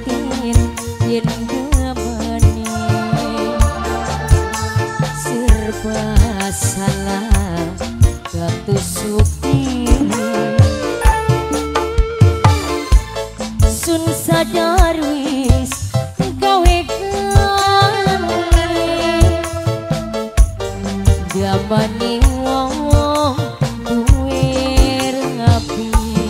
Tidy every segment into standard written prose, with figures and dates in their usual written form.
batin yen ngemeni serba salah ketusuk diri sun sadar wis gawe gani diamani wong duwe rapi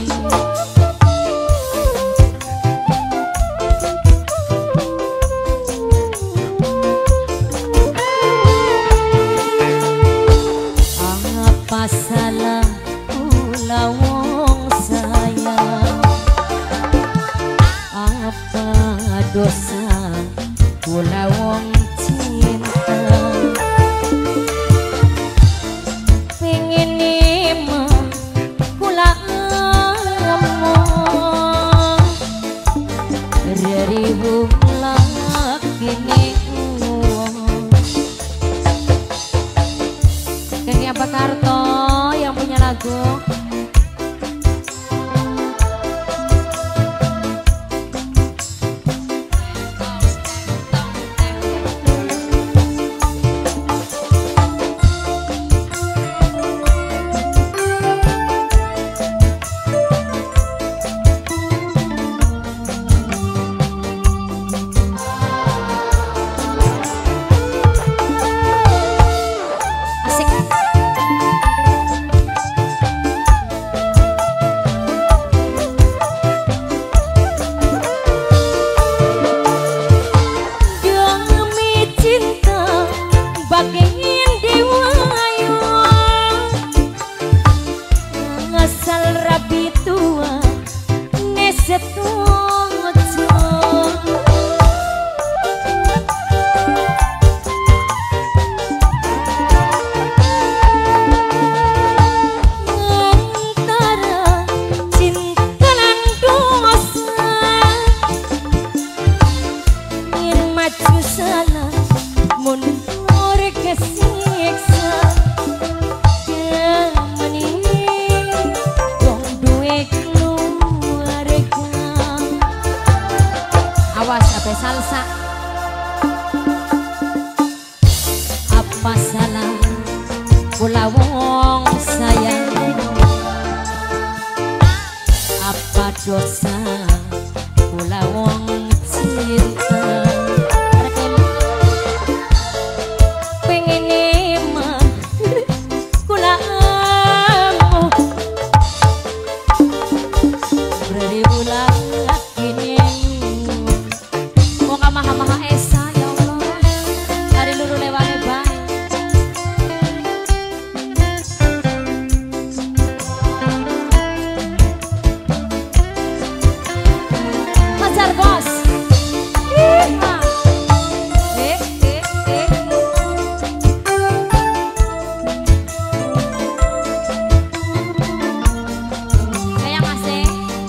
apa salah kula wong sayang apa dosa kula wong cinta pengen emang kula ngomong dari bulak kini Kang Pak Karto yang punya lagu. Salsa apa salah kula wong sayang apa dosa kula wong cinta pengen emang kula mau beri bulan kini maha esa ya Allah hari luru lewat baik Hajar bos kayak masih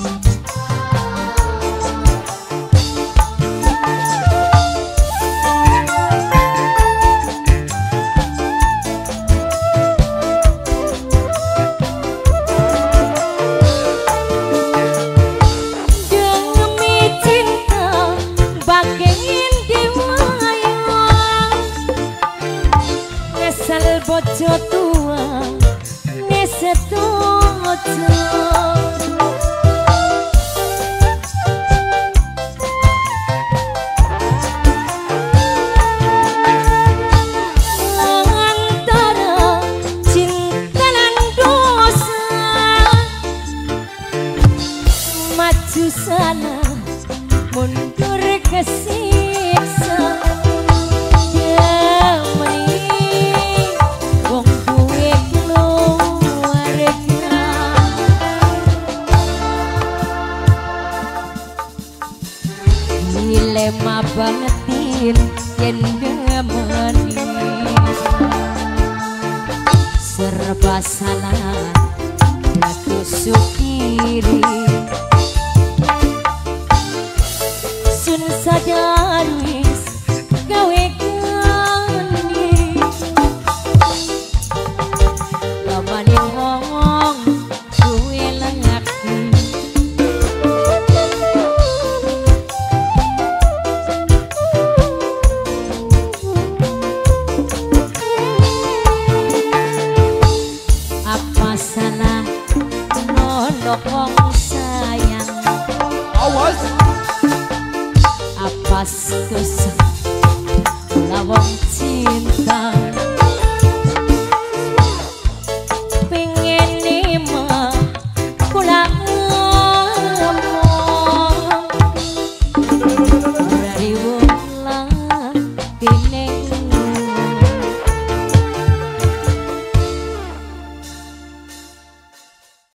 bojo tua ngesetojo antara cinta dan dosa maju sana mundur kesiksa dilema batin yen ngemeni serba salah tusuk kiri sun sadar wis gawe gani lamane ngomong duwe lengaki kaskus lawang cinta